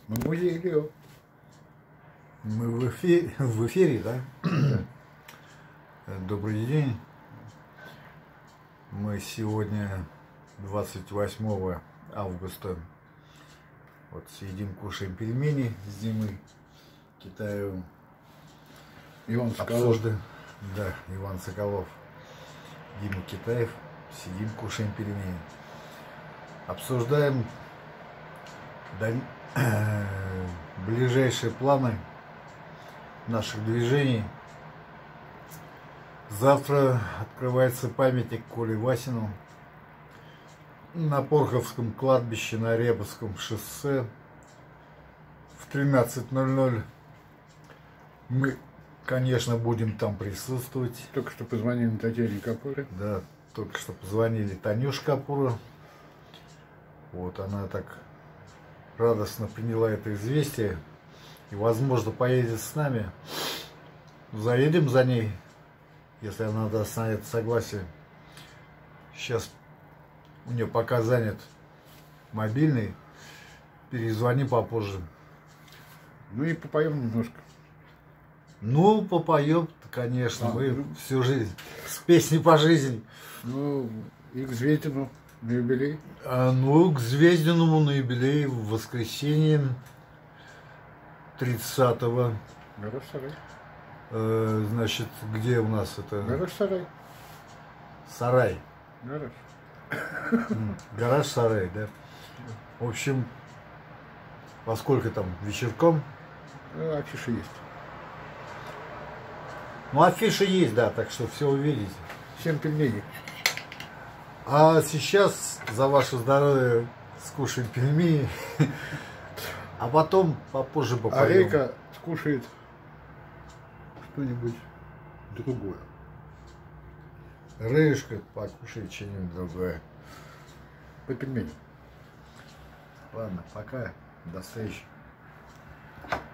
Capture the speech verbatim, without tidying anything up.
Мы в музее Лео. Мы в эфире, в эфире, да? Добрый день. Мы сегодня двадцать восьмого августа вот сидим, кушаем пельмени с Димой Китаевым. Иван Соколов. Обсуждаем, да, Иван Соколов, Дима Китаев. Сидим, кушаем пельмени. Обсуждаем даль... ближайшие планы наших движений. Завтра открывается памятник Коле Васину на Порховском кладбище на Рябовском шоссе в тринадцать ноль ноль. Мы, конечно, будем там присутствовать. Только что позвонили Татьяне Капуре. Да, только что позвонили Танюше Капура. Вот она так радостно приняла это известие и, возможно, поедет с нами. Заедем за ней, если она даст на это согласие. Сейчас у нее пока занят мобильный, перезвони попозже. Ну и попоем немножко. Ну, попоем, конечно, А, мы ну... всю жизнь, с песней по жизни. Ну, и к Звездину на юбилей. А, ну, к Звездиному на юбилей в воскресенье тридцатого. Гараж-сарай. Э, значит, где у нас это? Гараж-сарай. Сарай. Гараж. Гараж-сарай, да. В общем, во сколько там? Вечерком? Ну, афиша есть. Ну, афиша есть, да, так что все увидите. Семь пельменей. А сейчас за ваше здоровье скушаем пельмени, а потом попозже попоем. А Рейка скушает что-нибудь другое. Рыжка покушает что-нибудь другое. По пельменям. Ладно, пока. До встречи.